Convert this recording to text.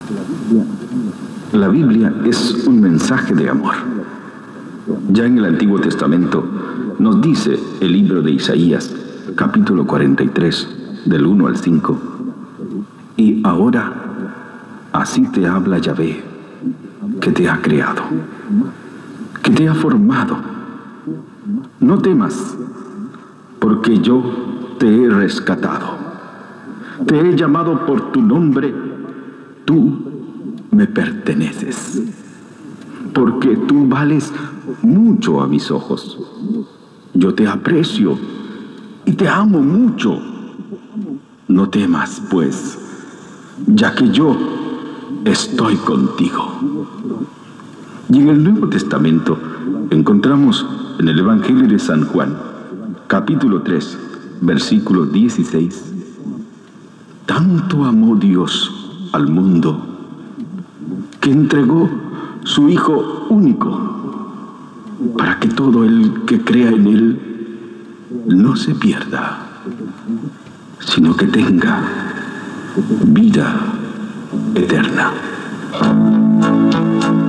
La Biblia es un mensaje de amor. Ya en el Antiguo Testamento nos dice el libro de Isaías, capítulo 43, del 1 al 5, y ahora así te habla Yahvé, que te ha creado, que te ha formado. No temas, porque yo te he rescatado. Te he llamado por tu nombre, tú me perteneces. Porque tú vales mucho a mis ojos. Yo te aprecio y te amo mucho. No temas, pues, ya que yo estoy contigo. Y en el Nuevo Testamento encontramos en el Evangelio de San Juan, capítulo 3, versículo 16, tanto amó Dios al mundo que entregó su Hijo único, para que todo el que crea en Él no se pierda, sino que tenga vida eterna.